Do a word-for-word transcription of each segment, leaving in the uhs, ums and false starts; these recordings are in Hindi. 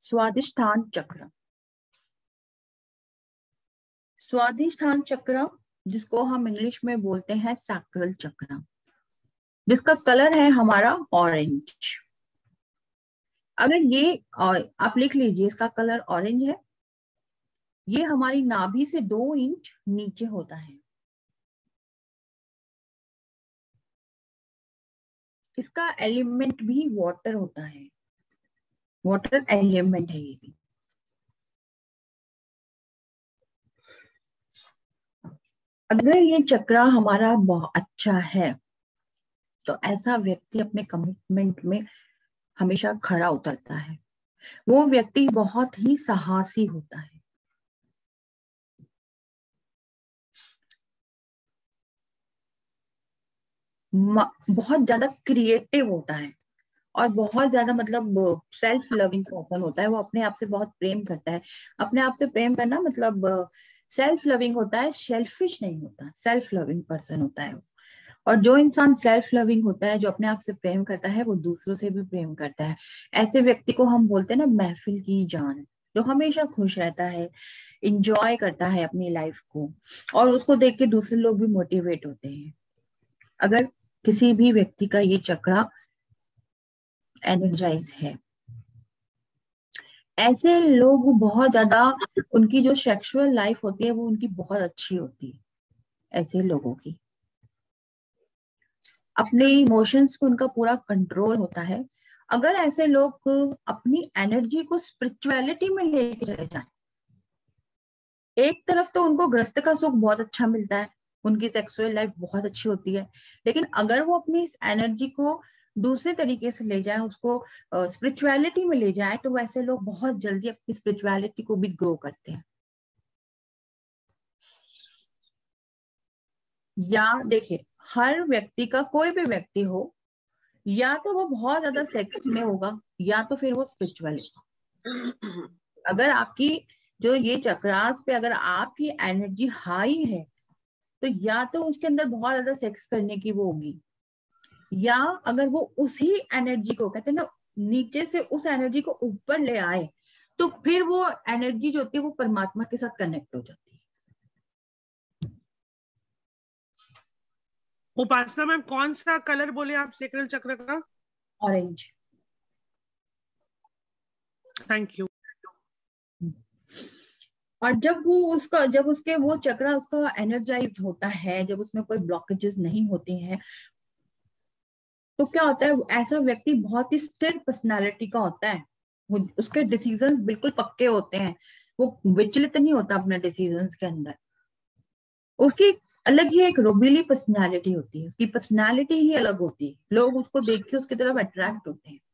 स्वादिष्ठान चक्र। स्वादिष्ठान चक्र जिसको हम इंग्लिश में बोलते हैं सैक्रल चक्र, जिसका कलर है हमारा ऑरेंज। अगर ये आप लिख लीजिए, इसका कलर ऑरेंज है। ये हमारी नाभि से दो इंच नीचे होता है। इसका एलिमेंट भी वाटर होता है, वाटर एलिमेंट है ये भी। अगर ये चक्र हमारा बहुत अच्छा है तो ऐसा व्यक्ति अपने कमिटमेंट में हमेशा खरा उतरता है। वो व्यक्ति बहुत ही साहसी होता है। बहुत ज्यादा क्रिएटिव होता है और बहुत ज्यादा मतलब सेल्फ लविंग पर्सन होता है। वो अपने आप से बहुत प्रेम करता है। अपने आप से प्रेम करना मतलब सेल्फ लविंग होता है, सेल्फिश नहीं होता, सेल्फ लविंग पर्सन होता है। और जो इंसान सेल्फ लविंग होता है, जो अपने आप से प्रेम करता है, वो दूसरों से भी प्रेम करता है। ऐसे व्यक्ति को हम बोलते हैं ना महफिल की जान, जो हमेशा खुश रहता है, इंजॉय करता है अपनी लाइफ को, और उसको देख के दूसरे लोग भी मोटिवेट होते हैं। अगर किसी भी व्यक्ति का ये चक्र एनर्जाइज है, ऐसे लोग बहुत ज्यादा, उनकी जो सेक्सुअल लाइफ होती है वो उनकी बहुत अच्छी होती है। ऐसे लोगों की अपने इमोशंस पे उनका पूरा कंट्रोल होता है। अगर ऐसे लोग अपनी एनर्जी को स्पिरिचुअलिटी में लेके चले जाएं, एक तरफ तो उनको गृहस्थ का सुख बहुत अच्छा मिलता है, उनकी सेक्सुअल लाइफ बहुत अच्छी होती है, लेकिन अगर वो अपनी इस एनर्जी को दूसरे तरीके से ले जाए, उसको स्पिरिचुअलिटी में ले जाए, तो वैसे लोग बहुत जल्दी अपनी स्पिरिचुअलिटी को भी ग्रो करते हैं। या देखिए, हर व्यक्ति का, कोई भी व्यक्ति हो, या तो वो बहुत ज्यादा सेक्स में होगा या तो फिर वो स्पिरिचुअल है। अगर आपकी जो ये चक्रास पे अगर आपकी एनर्जी हाई है तो या तो उसके अंदर बहुत ज्यादा सेक्स करने की वो होगी, या अगर वो उसी एनर्जी को, कहते हैं ना, नीचे से उस एनर्जी को ऊपर ले आए तो फिर वो एनर्जी जो होती है वो परमात्मा के साथ कनेक्ट हो जाती है। उपासना मैम, कौन सा कलर बोले आप सैक्रल चक्र का? ऑरेंज। Thank you. और जब वो उसका जब उसके वो चक्र उसका एनर्जाइज होता है, जब उसमें कोई ब्लॉकेजेस नहीं होती हैं, तो क्या होता है, ऐसा व्यक्ति बहुत ही स्थिर पर्सनालिटी का होता है। वो उसके डिसीजंस बिल्कुल पक्के होते हैं, वो विचलित नहीं होता अपने डिसीजंस के अंदर। उसकी अलग ही एक रोबीली पर्सनालिटी होती है, उसकी पर्सनालिटी ही अलग होती है, लोग उसको देख के उसकी तरफ अट्रैक्ट होते हैं।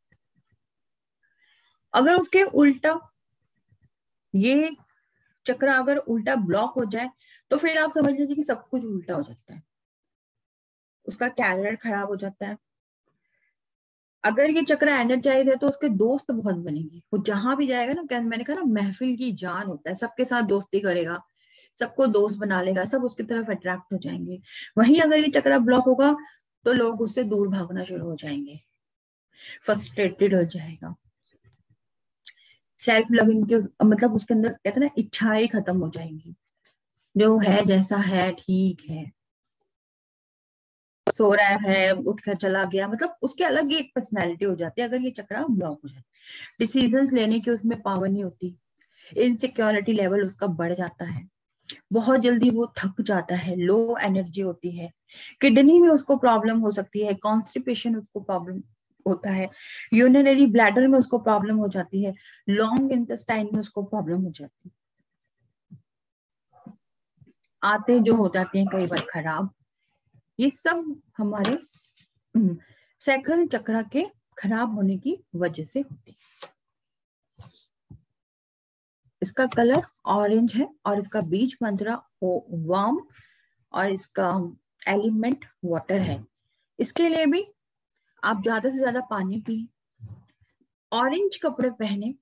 अगर उसके उल्टा ये चक्र अगर उल्टा ब्लॉक हो जाए तो फिर आप समझ लीजिए कि सब कुछ उल्टा हो जाता है, उसका कैरियर खराब हो जाता है। अगर ये चक्र एनर्जाइज है तो उसके दोस्त बहुत बनेंगे, वो जहां भी जाएगा ना, मैंने कहा ना महफिल की जान होता है, सबके साथ दोस्ती करेगा, सबको दोस्त बना लेगा, सब उसकी तरफ अट्रैक्ट हो जाएंगे। वहीं अगर ये चक्र ब्लॉक होगा तो लोग उससे दूर भागना शुरू हो जाएंगे, फ्रस्ट्रेटेड हो जाएगा, सेल्फ लविंग के मतलब उसके अंदर कहते हैं ना इच्छाएं खत्म हो जाएंगी, जो है जैसा है ठीक है, सो रहा है उठकर चला गया, मतलब उसके अलग ही एक पर्सनैलिटी हो जाती है अगर ये चक्र ब्लॉक हो जाए। डिसीजंस लेने की उसमें पावर नहीं होती, इनसिक्योरिटी लेवल उसका बढ़ जाता है, बहुत जल्दी वो थक जाता है, लो एनर्जी होती है, किडनी में उसको प्रॉब्लम हो सकती है, कॉन्स्टिपेशन उसको प्रॉब्लम होता है, यूरिनरी ब्लैडर में उसको प्रॉब्लम हो जाती है, लॉन्ग इंटेस्टाइन में उसको प्रॉब्लम हो जाती है, आते जो हो जाते हैं कई बार खराब। ये सब हमारे सैक्रल चक्र के खराब होने की वजह से होती है। इसका कलर ऑरेंज है और इसका बीज मंत्र वार्म और इसका एलिमेंट वाटर है। इसके लिए भी आप ज्यादा से ज्यादा पानी पिए, ऑरेंज कपड़े पहने,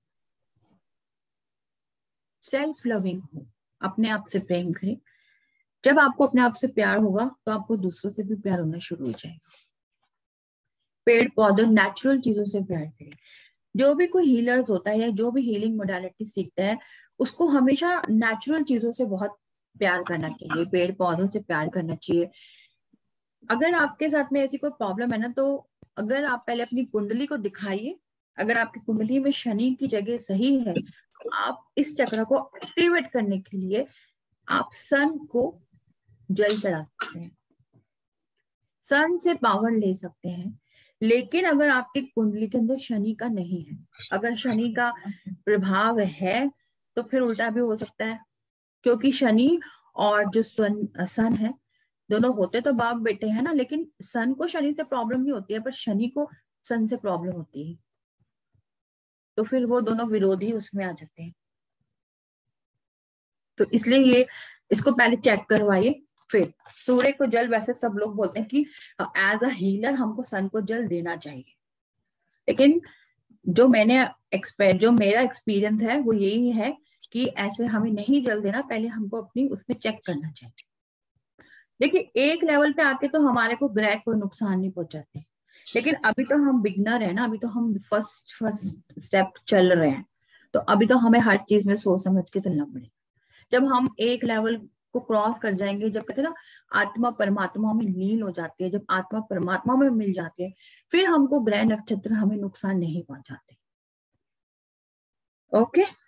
सेल्फ लविंग हो, अपने आप से प्रेम करें। जब आपको अपने आप से प्यार होगा तो आपको दूसरों से भी प्यार होना शुरू हो जाएगा। पेड़ पौधों, नेचुरल चीजों से प्यार करें। जो भी कोई हीलर्स होता है या जो भी हीलिंग मोडालिटी सीखता है, उसको हमेशा नेचुरल चीजों से बहुत प्यार करना चाहिए, पेड़ पौधों से प्यार करना चाहिए। अगर आपके साथ में ऐसी कोई प्रॉब्लम है ना, तो अगर आप पहले अपनी कुंडली को दिखाइए, अगर आपकी कुंडली में शनि की जगह सही है, तो आप इस चक्र को एक्टिवेट करने के लिए आप सन को जल चढ़ा सकते हैं, सन से पावर ले सकते हैं। लेकिन अगर आपकी कुंडली के अंदर शनि का नहीं है, अगर शनि का प्रभाव है, तो फिर उल्टा भी हो सकता है, क्योंकि शनि और जो सन सन है, दोनों होते तो बाप बेटे हैं ना, लेकिन सन को शनि से प्रॉब्लम नहीं होती है, पर शनि को सन से प्रॉब्लम होती है, तो फिर वो दोनों विरोधी उसमें आ जाते हैं। तो इसलिए ये इसको पहले चेक करवाइए। फिर सूर्य को जल, वैसे सब लोग बोलते हैं कि एज अ हीलर हमको सन को जल देना चाहिए, लेकिन जो मैंने एक्सपेर जो मेरा एक्सपीरियंस है वो यही है कि ऐसे हमें नहीं जल देना, पहले हमको अपनी उसमें चेक करना चाहिए। देखिए, एक लेवल पे आके तो हमारे को ग्रह कोई नुकसान नहीं पहुंचाते, लेकिन अभी तो हम बिगनर है ना, अभी तो हम फर्स्ट फर्स्ट स्टेप चल रहे हैं, तो अभी तो हमें हर चीज में सोच समझ के चलना पड़ेगा। जब हम एक लेवल को क्रॉस कर जाएंगे, जब कहते हैं ना आत्मा परमात्मा में लीन हो जाती है, जब आत्मा परमात्मा में मिल जाती है, फिर हमको ग्रह नक्षत्र हमें नुकसान नहीं पहुंचाते। ओके।